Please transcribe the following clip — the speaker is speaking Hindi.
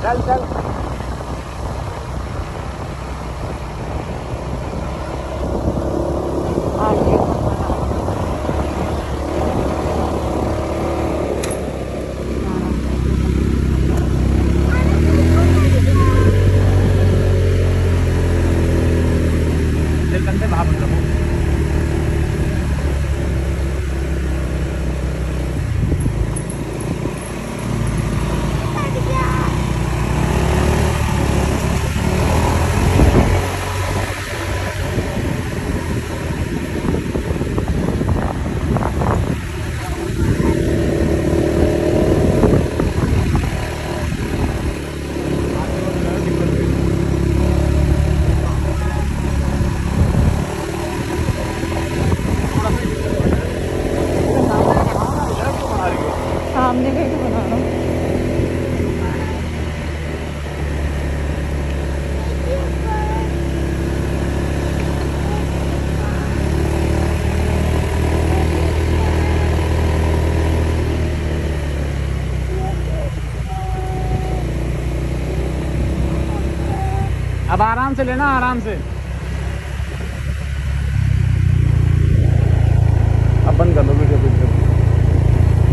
चल चल। सामने कहीं तो बना रहा हूँ। अब आराम से लेना, आराम से। अब बंद कर दो।